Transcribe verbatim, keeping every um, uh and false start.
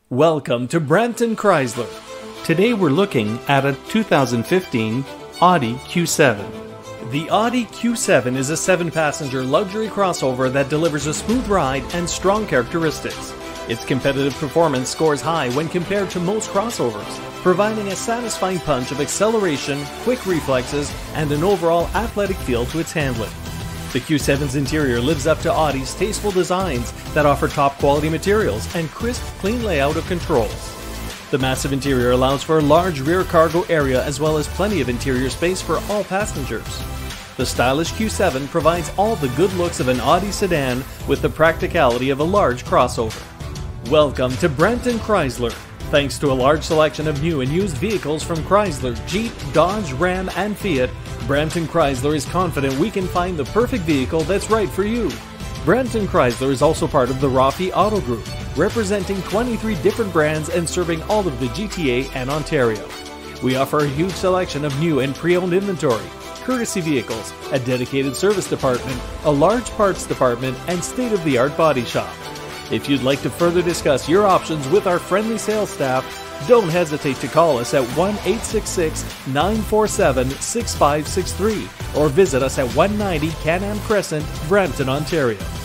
Welcome to Brampton Chrysler. Today we're looking at a two thousand fifteen Audi Q seven. The Audi Q seven is a seven-passenger luxury crossover that delivers a smooth ride and strong characteristics. Its competitive performance scores high when compared to most crossovers, providing a satisfying punch of acceleration, quick reflexes, and an overall athletic feel to its handling. The Q seven's interior lives up to Audi's tasteful designs that offer top-quality materials and crisp, clean layout of controls. The massive interior allows for a large rear cargo area as well as plenty of interior space for all passengers. The stylish Q seven provides all the good looks of an Audi sedan with the practicality of a large crossover. Welcome to Brampton Chrysler. Thanks to a large selection of new and used vehicles from Chrysler, Jeep, Dodge, Ram, and Fiat, Brampton Chrysler is confident we can find the perfect vehicle that's right for you. Brampton Chrysler is also part of the Rafi Auto Group, representing twenty-three different brands and serving all of the G T A and Ontario. We offer a huge selection of new and pre-owned inventory, courtesy vehicles, a dedicated service department, a large parts department, and state-of-the-art body shop. If you'd like to further discuss your options with our friendly sales staff, don't hesitate to call us at one eight six six, nine four seven, six five six three or visit us at one ninety Can-Am Crescent, Brampton, Ontario.